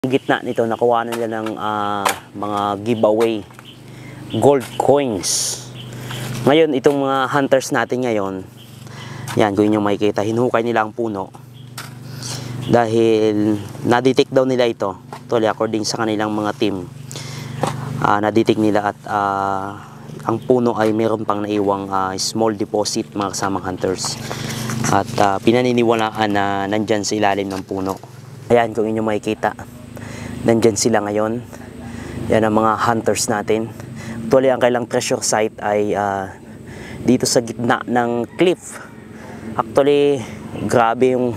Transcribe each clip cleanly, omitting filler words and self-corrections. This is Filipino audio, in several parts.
Gitna nito nakuha na nila ng mga giveaway gold coins. Ngayon itong mga hunters natin ngayon, yan kung inyo makikita, hinuhukay nila ang puno dahil nadetect daw nila ito. Actually according sa kanilang mga team, nadetect nila at ang puno ay meron pang naiwang small deposit, mga kasamang hunters, at pinaniniwalaan na nandyan sa ilalim ng puno. Ayan kung inyo makikita, nandyan sila ngayon. Yan ang mga hunters natin. Actually ang kailang treasure site ay dito sa gitna ng cliff. Actually grabe yung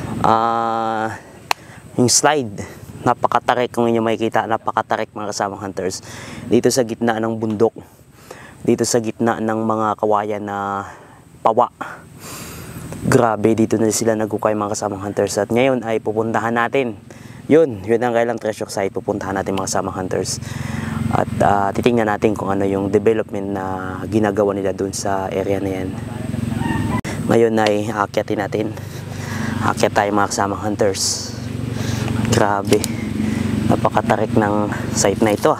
slide, napakatarik. Kung inyo makikita, napakatarik mga kasamang hunters. Dito sa gitna ng bundok, dito sa gitna ng mga kawayan na pawa. Grabe, dito na sila nagukay mga kasamang hunters. At ngayon ay pupuntahan natin yun ang kailang treasure site. Pupuntahan natin mga kasamang hunters at titingnan natin kung ano yung development na ginagawa nila dun sa area na yan. Ngayon ay aakyatin natin. Aakyat tayo mga kasamang hunters. Grabe, napakatarik ng site na ito.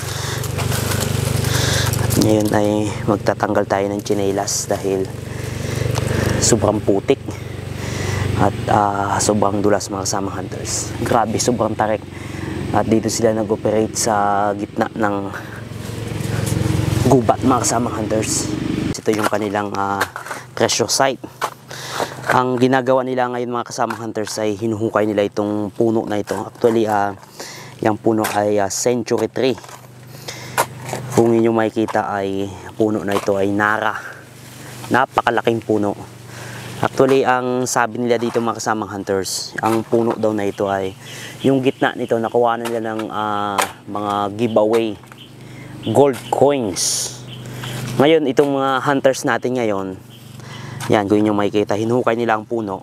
At ngayon ay magtatanggal tayo ng tsinelas dahil sobrang putik at sobrang dulas mga kasamang hunters. Grabe, sobrang tarik. At dito sila nag-operate sa gitna ng gubat mga kasamang hunters. Ito yung kanilang treasure site. Ang ginagawa nila ngayon mga kasamang hunters ay hinuhukay nila itong puno na ito. Actually yung puno ay century tree. Kung inyo makikita ay puno na ito ay nara. Napakalaking puno. Actually, ang sabi nila dito mga kasamang hunters, ang puno daw na ito ay, yung gitna nito, nakuha na nila ng mga giveaway gold coins. Ngayon, itong mga hunters natin ngayon, yan, kung inyo makikita, hinuhukay nila ang puno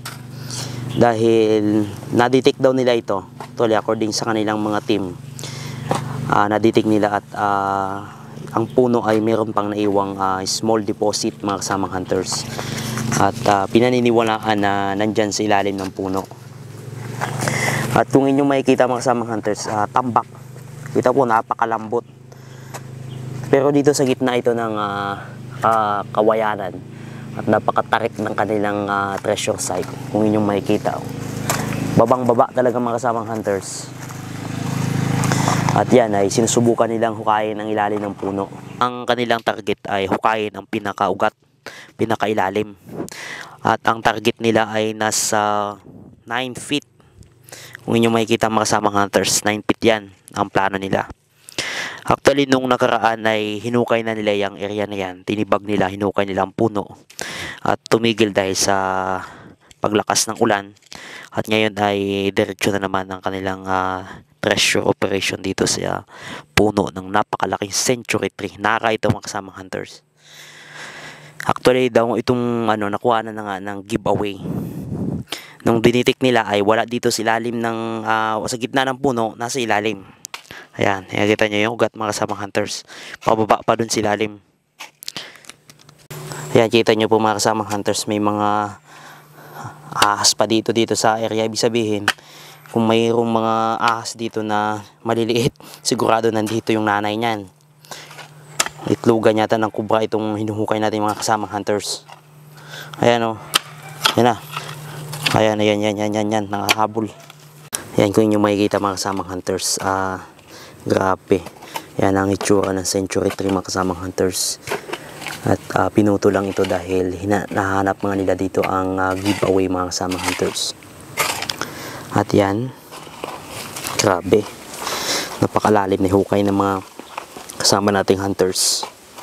dahil nadetect daw nila ito. Actually, according sa kanilang mga team, nadetect nila at ang puno ay meron pang naiwang small deposit mga kasamang hunters. At pinaniniwalaan na nandyan sa ilalim ng puno. At kung inyong makikita mga kasamang hunters, tambak. Kita po, napakalambot. Pero dito sa gitna ito ng kawayanan at napakatarik ng kanilang treasure site. Kung inyong makikita, babang-baba talaga mga kasamang hunters. At yan ay sinusubukan nilang hukayin ang ilalim ng puno. Ang kanilang target ay hukayin ang pinakaugat, pinakailalim. At ang target nila ay nasa 9 feet. Kung inyo makikita mga kasamang hunters, 9 feet yan ang plano nila. Actually nung nakaraan ay hinukay na nila yung area na yan. Tinibag nila, hinukay nila ang puno at tumigil dahil sa paglakas ng ulan. At ngayon ay diretso na naman ang kanilang treasure operation dito sa puno ng napakalaking century tree. Nara ito mga kasamang hunters. Actually daw itong nakuha na nga ng giveaway. Nung dinitik nila ay wala dito sa ilalim ng sa gitna ng puno, nasa ilalim. Ayan, nakikita nyo yung ugat mga kasamang hunters. Pababa pa dun sa ilalim. Ayan, kita nyo po mga kasamang hunters, may mga ahas pa dito sa area. Ibig sabihin, kung mayroong mga ahas dito na maliliit, sigurado nandito yung nanay niyan. Itlugan yata ng kubra itong hinuhukay natin mga kasamang hunters. Ayan o. Yan na. Ayan, yan. Nakahabol. Ayan kung inyo makikita mga kasamang hunters. Grabe. Yan ang itsura ng century tree mga kasamang hunters. At pinuto lang ito dahil nahanap nga nila dito ang giveaway mga kasamang hunters. At yan. Grabe. Napakalalim na hukay ng mga kasama nating hunters.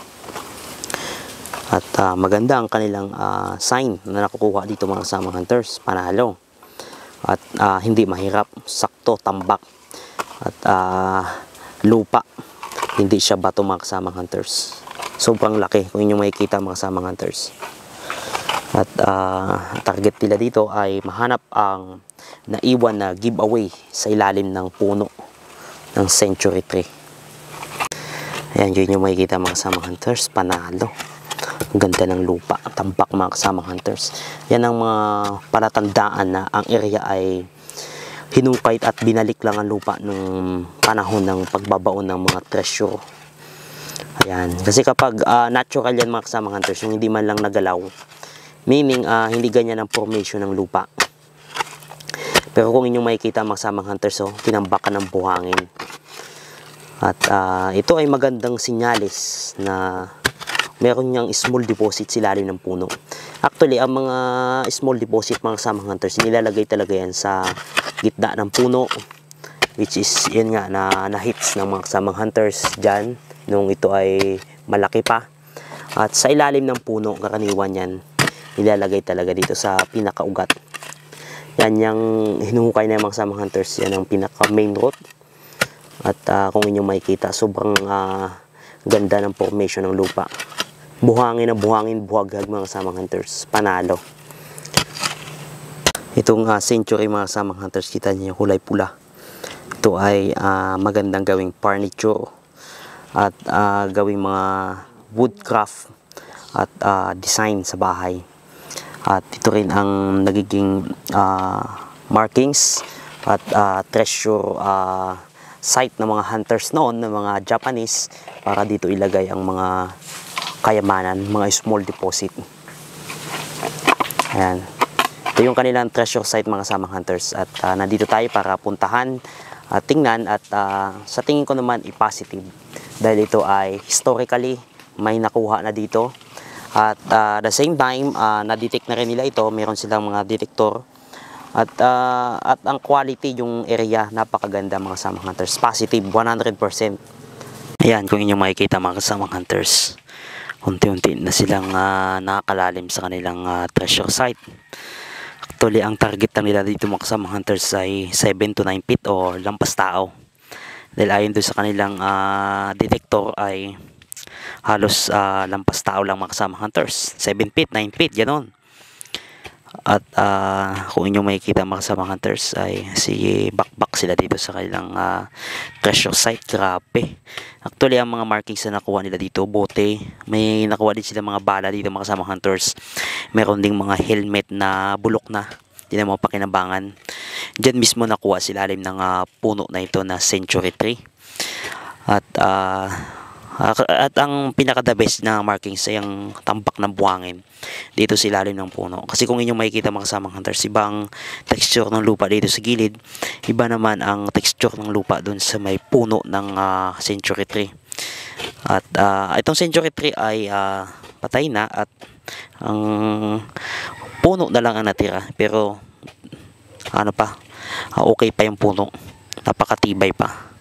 At maganda ang kanilang sign na nakukuha dito mga kasamang hunters. Panalo. At hindi mahirap. Sakto, tambak. At lupa. Hindi siya bato mga kasamang hunters. Sobrang laki kung inyo makikita mga kasamang hunters. At target nila dito ay mahanap ang naiwan na giveaway sa ilalim ng puno ng century tree. Ayan, yun yung makikita mga kasamang hunters. Panalo. Ang ganda ng lupa. Tambak mga kasamang hunters. Yan ang mga palatandaan na ang area ay hinukay at binalik lang ang lupa nung panahon ng pagbabaon ng mga treasure. Ayan. Kasi kapag natural yan mga kasamang hunters, yung hindi man lang nagalaw, meaning hindi ganyan ang formation ng lupa. Pero kung inyong makikita mga kasamang hunters, tinambakan ng buhangin. At ito ay magandang sinyalis na meron niyang small deposit sa ilalim ng puno. Actually, ang mga small deposit mga kasamang hunters, nilalagay talaga yan sa gitna ng puno, which is yun nga na hits ng mga kasamang hunters dyan nung ito ay malaki pa. At sa ilalim ng puno, karaniwan yan nilalagay talaga dito sa pinakaugat. Yan yung hinuhukay na yung mga kasamang hunters, yan ang pinaka main root. At kung inyong makikita, sobrang ganda ng formation ng lupa. Buhangin na buhangin, buhaghag mga kasamang hunters, panalo. Itong century mga kasamang hunters, kita niyo kulay pula. Ito ay magandang gawing furniture at gawing mga woodcraft at design sa bahay. At ito rin ang nagiging markings at treasure site ng mga hunters noon, ng mga Japanese, para dito ilagay ang mga kayamanan, mga small deposit. Ayan. Ito yung kanilang treasure site mga kasamang hunters, at nandito tayo para puntahan, tingnan, at sa tingin ko naman i-positive dahil ito ay historically may nakuha na dito. At the same time, na-detect na rin nila ito, meron silang mga detector. At ang quality, yung area, napakaganda mga kasamang hunters. Positive, 100%. Ayan, kung inyong makikita mga kasamang hunters, unti-unti na silang nakakalalim sa kanilang treasure site. Actually, ang target na nila dito mga kasamang hunters ay 7 to 9 feet o lampas tao. Dahil ayon doon sa kanilang detector ay halos lampas tao lang mga kasamang hunters. 7 feet, 9 feet, ganoon. At kung inyong makikita mga kasamang hunters ay bakbak sila dito sa kanilang treasure site. Grabe. Actually, ang mga markings na nakuha nila dito, bote, may nakuha din sila mga bala dito mga kasamang hunters. Meron ding mga helmet na bulok na, hindi na mga pakinabangan. Diyan mismo nakuha sila ilalim ng puno na ito na century tree. At ang pinaka-the best na markings ay ang tambak ng buhangin dito sa ilalim ng puno. Kasi kung inyong makikita mga kasamang hunters, ibang texture ng lupa dito sa gilid, iba naman ang texture ng lupa doon sa may puno ng century tree. At itong century tree ay patay na at ang puno na lang ang natira. Pero ano pa, okay pa yung puno, napakatibay pa.